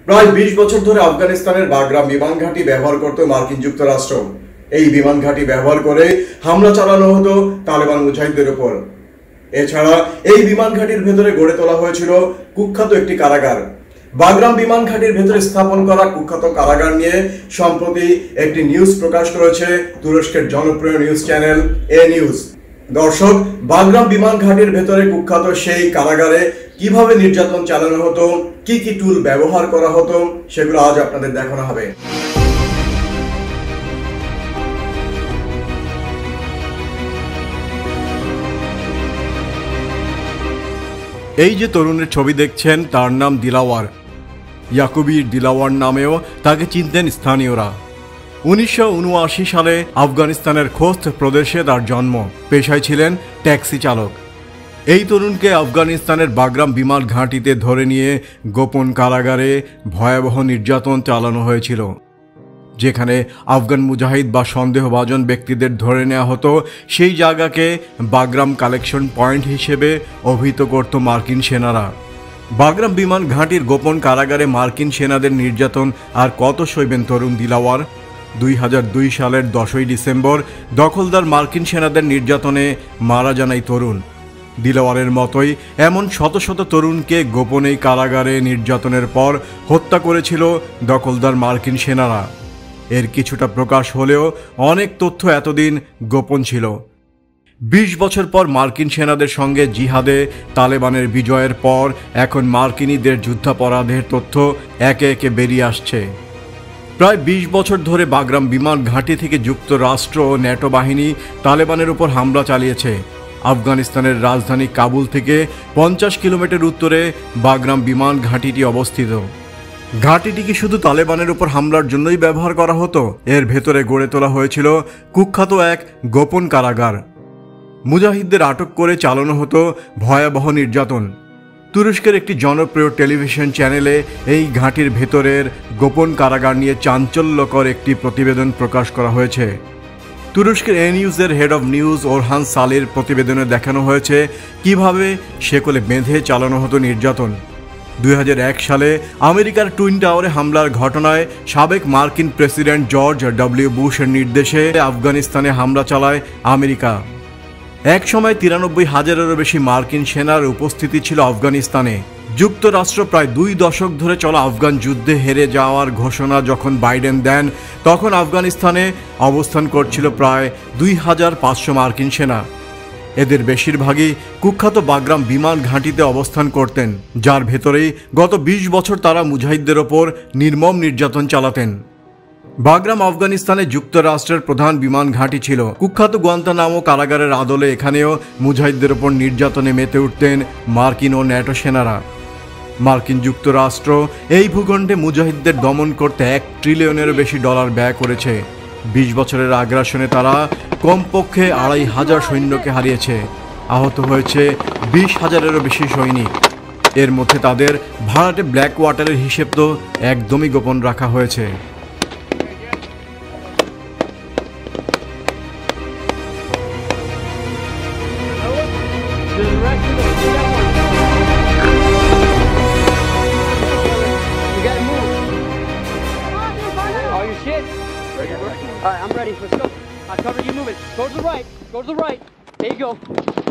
প্রায় ২০ বছর ধরে আফগানিস্তানের বাগরাম বিমান ঘাঁটি ব্যবহার করত মার্কিন যুক্তরাষ্ট্র। এই বিমান ঘাঁটি ব্যবহার করে হামলা চালানো হতো তালেবান মুজাহিদদের উপর। এছাড়া এই বিমান ঘাঁটির ভেতরে গড়ে তোলা হয়েছিল কুখ্যাত একটি কারাগার। বাগরাম বিমান ঘাঁটির ভেতরে স্থাপন করা কুখ্যাত কারাগার নিয়ে সম্প্রতি একটি নিউজ প্রকাশ করেছে তুরস্কের জনপ্রিয় নিউজ চ্যানেল এ নিউজ। দর্শক, বাগরাম বিমান ঘাঁটির ভেতরে কুখ্যাত সেই কারাগারে কিভাবে নির্যাতন চালানো হতো, কি কি টুল ব্যবহার করা হতো, সেগুলো আজ আপনাদের দেখানো হবে। এই যে তরুণের ছবি দেখছেন, তার নাম দিলাওয়ার। ইয়াকুবির দিলাওয়ার নামেও তাকে চিনতেন স্থানীয়রা। 1979 সালে আফগানিস্তানের খোস্ত প্রদেশে তার জন্ম। পেশায় ছিলেন ট্যাক্সি চালক। এই তরুণকে আফগানিস্তানের বাগরাম বিমান ঘাঁটিতে ধরে নিয়ে গোপন কারাগারে ভয়াবহ নির্যাতন চালানো হয়েছিল, যেখানে আফগান মুজাহিদ বা সন্দেহভাজন ব্যক্তিদের ধরে নেওয়া হতো। সেই জায়গাকে বাগরাম কালেকশন পয়েন্ট হিসেবে অভিহিত করত মার্কিন সেনারা। বাগরাম বিমান ঘাঁটির গোপন কারাগারে মার্কিন সেনাদের নির্যাতন আর কত সইবেন তরুণ দিলাওয়ার। 2002 সালের 10ই ডিসেম্বর দখলদার মার্কিন সেনাদের নির্যাতনে মারা যান এই তরুণ। দিলাওয়ারের মতোই এমন শত শত তরুণকে গোপনে কারাগারে নির্যাতনের পর হত্যা করেছিল দখলদার মার্কিন সেনারা। এর কিছুটা প্রকাশ হলেও অনেক তথ্য এতদিন গোপন ছিল। 20 বছর পর মার্কিন সেনাদের সঙ্গে জিহাদে তালেবানের বিজয়ের পর এখন মার্কিনীদের যুদ্ধাপরাধের তথ্য একে একে বেরিয়ে আসছে। প্রায় 20 বছর ধরে বাগরাম বিমান ঘাঁটি থেকে যুক্তরাষ্ট্র ও ন্যাটো বাহিনী তালেবানের উপর হামলা চালিয়েছে। আফগানিস্তানের রাজধানী কাবুল থেকে 50 কিলোমিটার উত্তরে বাগরাম বিমান ঘাঁটিটি অবস্থিত। ঘাঁটিটি কি শুধু তালেবানের উপর হামলার জন্যই ব্যবহার করা হতো? এর ভেতরে গড়ে তোলা হয়েছিল কুখ্যাত এক গোপন কারাগার। মুজাহিদদের আটক করে চালানো হতো ভয়াবহ নির্যাতন। তুরস্কের একটি জনপ্রিয় টেলিভিশন চ্যানেলে এই ঘাঁটির ভেতরের গোপন কারাগার নিয়ে চাঞ্চল্যকর একটি প্রতিবেদন প্রকাশ করা হয়েছে। তুরস্কের এ নিউজের head of news Orhan Salir প্রতিবেদনে দেখানো হয়েছে কিভাবে শেকলে বেঁধে চালানো হতো নির্যাতন। 2001 সালে আমেরিকার টুইন টাওয়ারে হামলার ঘটনায় সাবেক মার্কিন প্রেসিডেন্ট জর্জ ডব্লিউ বুশের নির্দেশে আফগানিস্তানে হামলা চালায় আমেরিকা। এক সময় 93,000-এরও বেশি মার্কিন সেনার উপস্থিতি ছিল আফগানিস্তানে। যুক্তরাষ্ট্র প্রায় 2 দশক ধরে চলা আফগান যুদ্ধে হেরে যাওয়ার ঘোষণা যখন বাইডেন দেন, তখন আফগানিস্তানে অবস্থান করছিল প্রায় 2,500 মার্কিন সেনা। এদের বেশিরভাগই কুখ্যাত বাগরাম বিমান ঘাঁটিতে অবস্থান করতেন, যার ভেতরেই গত 20 বছর তারা মুজাহিদদের ওপর নির্মম নির্যাতন চালাতেন। বাগরাম আফগানিস্তানে যুক্তরাষ্ট্রের প্রধান বিমান ঘাঁটি ছিল। কুখ্যাত গুয়ান্তানামো কারাগারের আদলে এখানেও মুজাহিদদের ওপর নির্যাতনে মেতে উঠতেন মার্কিন ও ন্যাটো সেনারা। মার্কিন যুক্তরাষ্ট্র এই ভূখণ্ডে মুজাহিদদের দমন করতে $1 ট্রিলিয়নেরও বেশি ব্যয় করেছে। 20 বছরের আগ্রাসনে তারা কমপক্ষে 2,500 সৈন্যকে হারিয়েছে। আহত হয়েছে 20,000-এরও বেশি সৈনিক। এর মধ্যে তাদের ভাড়াটে ব্ল্যাক ওয়াটারের হিসেব তো একদমই গোপন রাখা হয়েছে। All right, I'm ready. Let's go. I'll cover you moving. Go to the right. Go to the right. There you go.